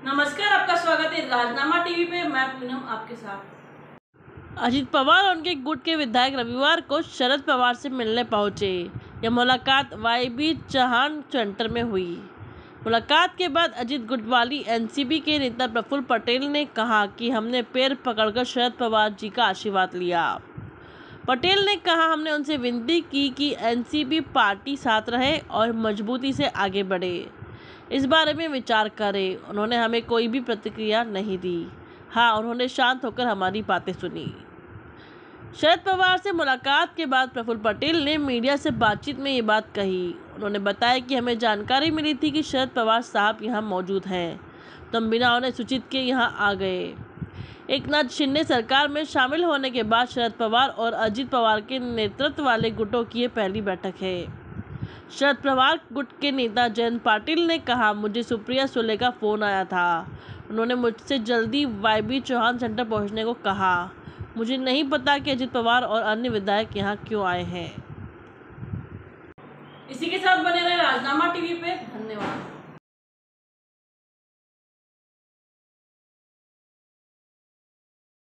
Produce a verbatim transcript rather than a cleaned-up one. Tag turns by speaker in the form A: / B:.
A: नमस्कार, आपका स्वागत है राजनामा टीवी पे। मैं पूनम आपके साथ।
B: अजित पवार और उनके गुट के विधायक रविवार को शरद पवार से मिलने पहुंचे। यह मुलाकात वाई बी चौहान सेंटर में हुई। मुलाकात के बाद अजित गुट वाली एन सी पी के नेता प्रफुल्ल पटेल ने कहा कि हमने पैर पकड़कर शरद पवार जी का आशीर्वाद लिया। पटेल ने कहा, हमने उनसे विनती की कि एन सी पी पार्टी साथ रहे और मजबूती से आगे बढ़े, इस बारे में विचार करें। उन्होंने हमें कोई भी प्रतिक्रिया नहीं दी। हाँ, उन्होंने शांत होकर हमारी बातें सुनी। शरद पवार से मुलाकात के बाद प्रफुल्ल पटेल ने मीडिया से बातचीत में ये बात कही। उन्होंने बताया कि हमें जानकारी मिली थी कि शरद पवार साहब यहाँ मौजूद हैं, तो हम बिना उन्हें सूचित किए यहाँ आ गए। एकनाथ शिंदे सरकार में शामिल होने के बाद शरद पवार और अजित पवार के नेतृत्व वाले गुटों की ये पहली बैठक है। शरद पवार गुट के नेता जयंत पाटिल ने कहा, मुझे सुप्रिया सुले का फोन आया था। उन्होंने मुझसे जल्दी वाई बी चौहान सेंटर पहुंचने को कहा। मुझे नहीं पता कि अजित पवार और अन्य विधायक यहां क्यों आए हैं।
A: इसी के साथ बने रहे राजनामा टीवी पे। धन्यवाद।